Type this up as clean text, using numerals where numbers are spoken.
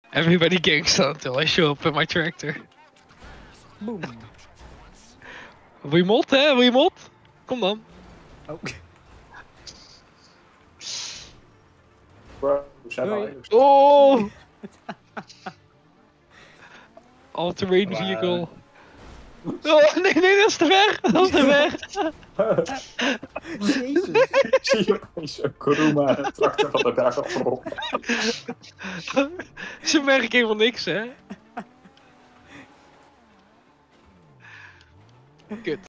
Everybody gangsta until I show up in my tractor. Boom. Wil je mot, hè? Wil je mot? Kom dan. Oh. Bro, we zijn Doei. eigenlijk... Oh! All-terrain vehicle. Oh, nee, dat is te ver! Dat is te ver! Jezus. Zie je opeens een Kuruma en een tractor van de berg afgerollen. Ze merken helemaal niks, hè? Kut.